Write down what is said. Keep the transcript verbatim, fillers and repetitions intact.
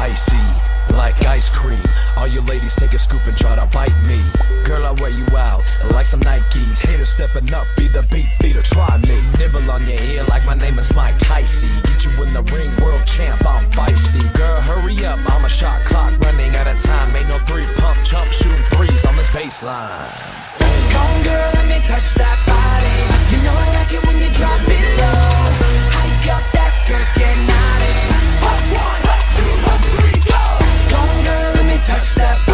icy, like ice cream. All you ladies take a scoop and try to bite me. Girl, I wear you out like some Nikes. Haters stepping up, be the beat feeder, try me. Nibble on your ear like my name is Mike Tyson. Get you in the ring, world champ, I'm feisty. Girl, hurry up, I'm a shot clock running out of time. Ain't no three pump, jump, shooting threes on this baseline. Come on, girl, let me touch that body. You know I like it when you drop it low. Hike up that skirt, get naughty. Hop one, hop two, hop three, go. Come on, girl, let me touch that body.